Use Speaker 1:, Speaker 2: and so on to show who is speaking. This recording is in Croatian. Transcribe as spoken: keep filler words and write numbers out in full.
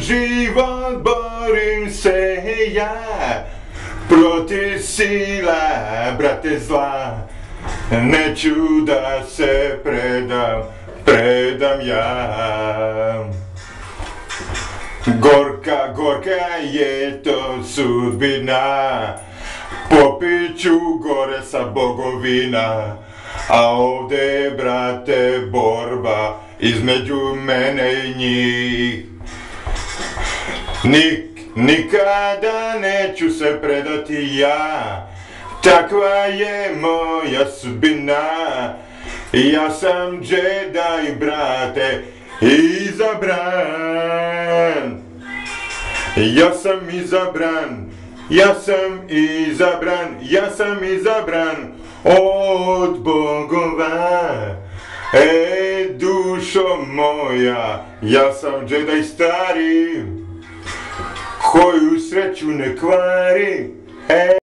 Speaker 1: život borim se ja, protiv sila, brate zla, neću da se predam, predam ja. Gorka, gorka je to sudbina, popit ću gore sa bogovina, a ovde, brate, borba između mene i njih. Nik, nikada neću se predati ja, takva je moja sudbina. Ja sam Jedi, brate, izabran. Ja sam izabran, ja sam izabran, ja sam izabran od bogova. E, dušo moja, ja sam Jedi stari, koju sreću ne kvari. E,